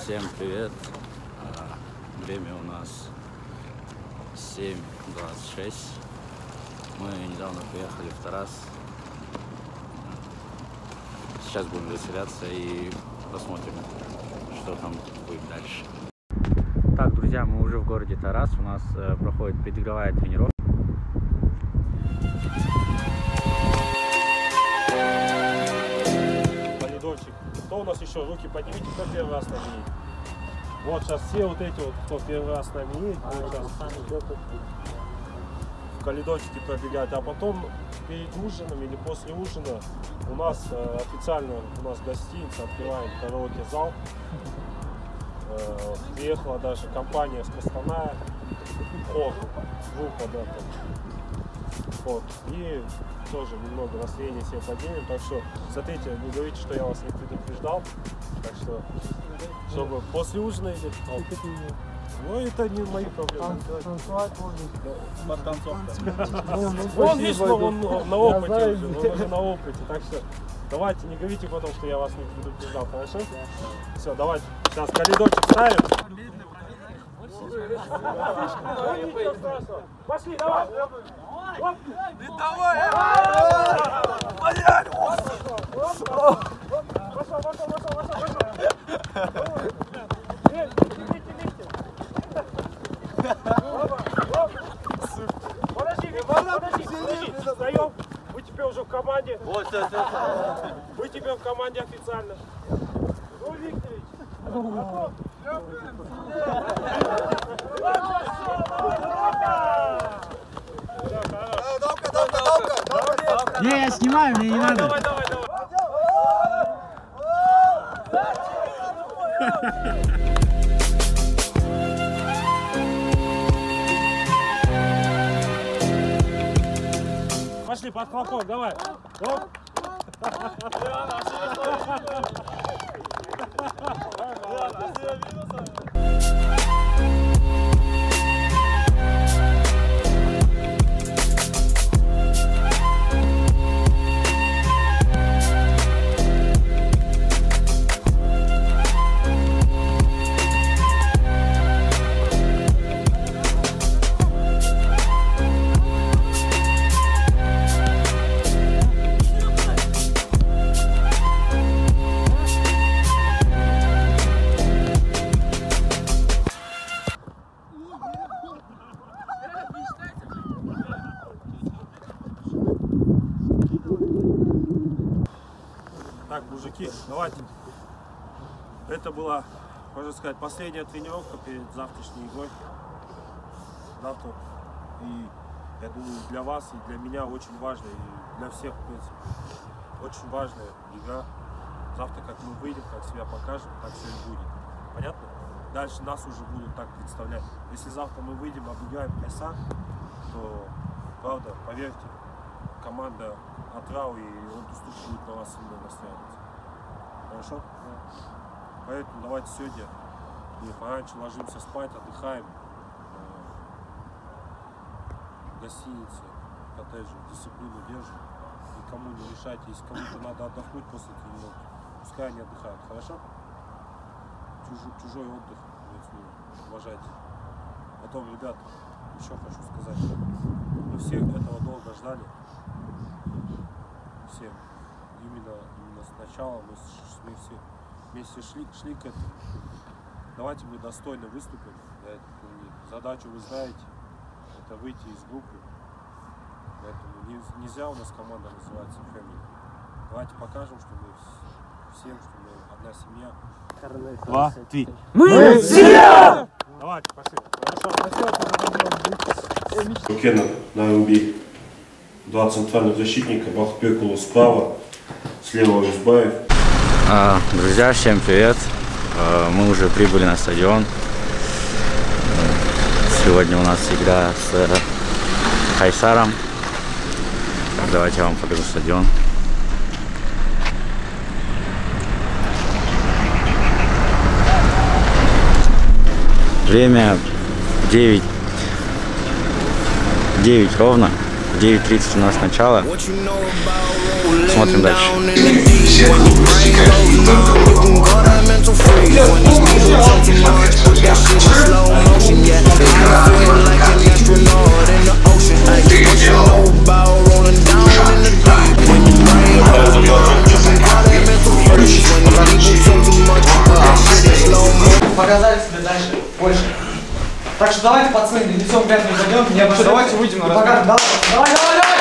Всем привет! Время у нас 7:26. Мы недавно приехали в Тарас. Сейчас будем заселяться и посмотрим, что там будет дальше. Так, друзья, мы уже в городе Тарас. У нас проходит предигровая тренировка. Полидорчик. Кто у нас еще? Руки поднимите, кто первый раз на ней. Вот сейчас все вот эти вот, кто первый раз на ней, в коридорчике пробегать. А потом перед ужином или после ужина у нас официально гостиница, открываем караоке-зал. Приехала даже компания с Костаная, группа, да, там. Вот. И тоже немного настроение себе поднимем, так что смотрите, не говорите, что я вас не предупреждал, так что, чтобы после ужина или... Ну, это не мои проблемы. Под концовку. Он, видишь, он на опыте уже, он уже на опыте, так что давайте, не говорите потом, что я вас не предупреждал, хорошо? Все, давайте, сейчас коридорчик ставим. Пошли, давай! Давай! Подожди, встаем. Вы теперь уже в команде. Вы теперь в команде официально. Ну, Викторович. Не, я снимаю, мне не надо. Давай. Пошли под хлопок, давай. Оп. Так, мужики, давайте. Это была, можно сказать, последняя тренировка перед завтрашней игрой. Завтра. И я думаю, для вас и для меня очень важная, и для всех, в принципе, очень важная игра. Завтра, как мы выйдем, как себя покажем, так все и будет. Понятно? Дальше нас уже будут так представлять. Если завтра мы выйдем, обыграем Кайсан, то, правда, поверьте, команда Атрау и Онтустук будет на вас сильно настраиваться. Хорошо? Да. Поэтому давайте сегодня мы пораньше ложимся спать, отдыхаем. В гостинице, в коттедже, дисциплину держим. Никому не мешайте, если кому-то надо отдохнуть после тренировки, пускай они отдыхают. Хорошо? Чужой отдых, уважайте. Потом, ребята, еще хочу сказать, мы все этого долго ждали. Все. Именно сначала мы все вместе шли к этому. Давайте мы достойно выступим. Задачу вы знаете, это выйти из группы. Поэтому нельзя у нас команда называется Family. Давайте покажем, что мы всем, что мы одна семья. 2, 3. Мы семья! Давайте, пошли. Кеннер на МБ. 2 центральных защитника, Бахтбекулу справа, слева Узбаев. Друзья, всем привет! Мы уже прибыли на стадион. Сегодня у нас игра с Хайсаром. Давайте я вам покажу стадион. Время 9 ровно. 9:30 у нас начало. Смотрим дальше. показали себе дальше больше. Так что давайте, пацаны, лицом грязным пойдем. Давайте выйдем на покажем. Давай!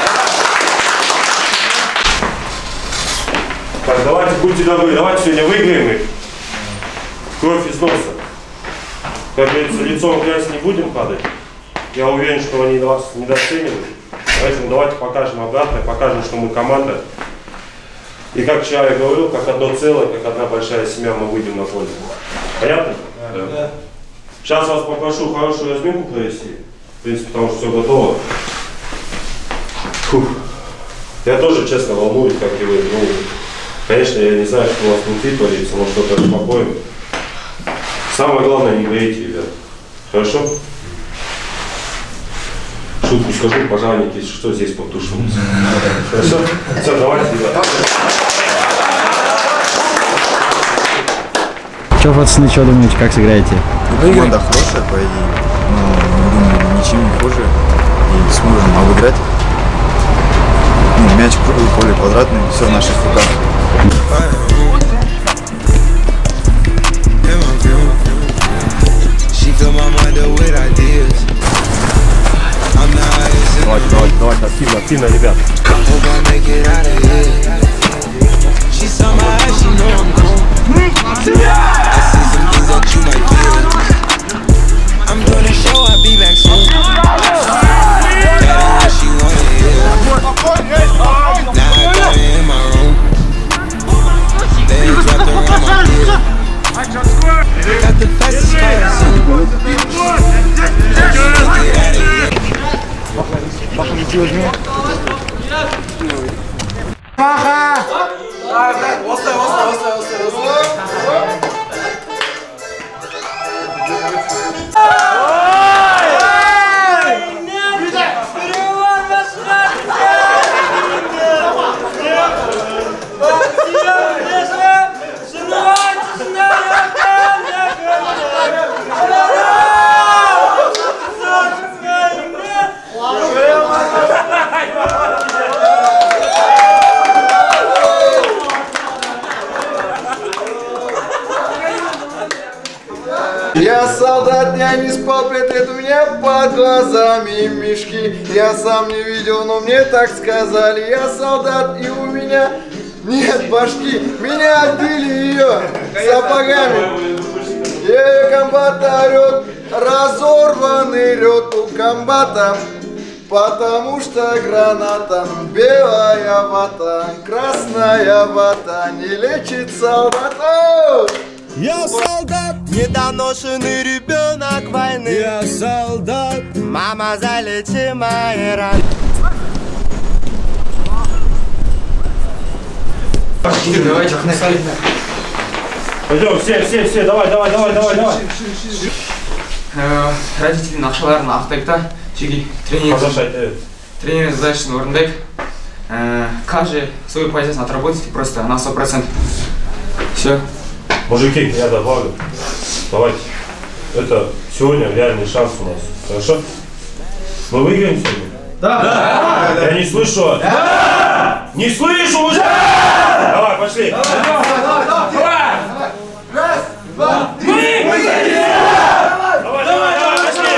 Так, давайте, будьте добры, давайте сегодня выиграем их. Кровь из носа. Как говорится, лицом в грязь не будем падать. Я уверен, что они вас недооценивают. Поэтому давайте покажем обратно, покажем, что мы команда. И как вчера я говорил, как одно целое, как одна большая семья мы выйдем на поле. Понятно? Да. Сейчас вас попрошу хорошую разминку провести. В принципе, потому что все готово. Фух. Я тоже, честно, волнуюсь, как и вы. Ну, конечно, я не знаю, что у вас внутри творится, но что-то успокоим. Самое главное, не горите, ребят. Хорошо? Шутку скажу, пожарники, если что, здесь потушим. Хорошо? Все, давайте, ребят. Че, пацаны, что думаете, как сыграете? Команда хорошая, по идее, но думаю, ничем не хуже и сможем обыграть. Ну, мяч круглый, поле квадратный, все в наших руках. Давайте, активно, ребят. Я солдат, я не спал, 5 лет у меня под глазами мешки. Я сам не видел, но мне так сказали. Я солдат, и у меня нет башки. Меня отбили ее сапогами. Комбата орет, разорванный рет у комбата. Потому что граната, белая вата, красная вата не лечит солдата. Я солдат, недоношенный ребенок войны. Я солдат, мама, залечи мои раны. Давайте, Пойдем, все, давай. Родители нақшаларын ақтайықта жеке тренер задачасын орындайық. Каждый свою позицию отработайте просто на 100%. Все. Мужики, я добавлю. Давайте. Это сегодня реальный шанс у нас. Хорошо? Мы выиграем сегодня? Да! Я не слышу. Да! Не слышу уже! Да! Давай, пошли! Давай! Раз, два, три! Давай, пошли!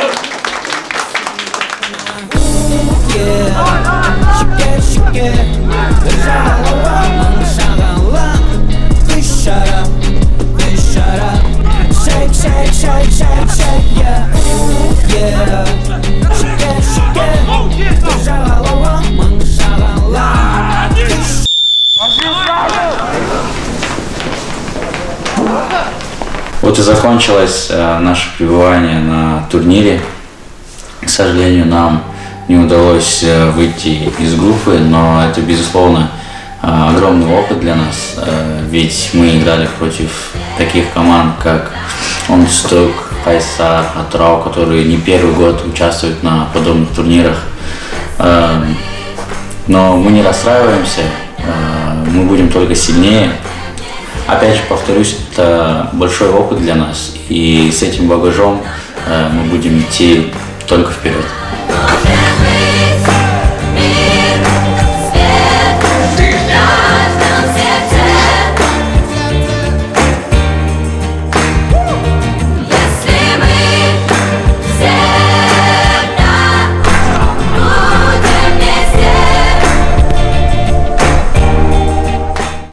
Вот и закончилось наше пребывание на турнире. К сожалению, нам не удалось выйти из группы, но это, безусловно, огромный опыт для нас, ведь мы играли против таких команд, как Оңтүстік, Қайсар, Атырау, которые не первый год участвуют на подобных турнирах. Но мы не расстраиваемся, мы будем только сильнее. Опять же, повторюсь, это большой опыт для нас, и с этим багажом мы будем идти только вперед.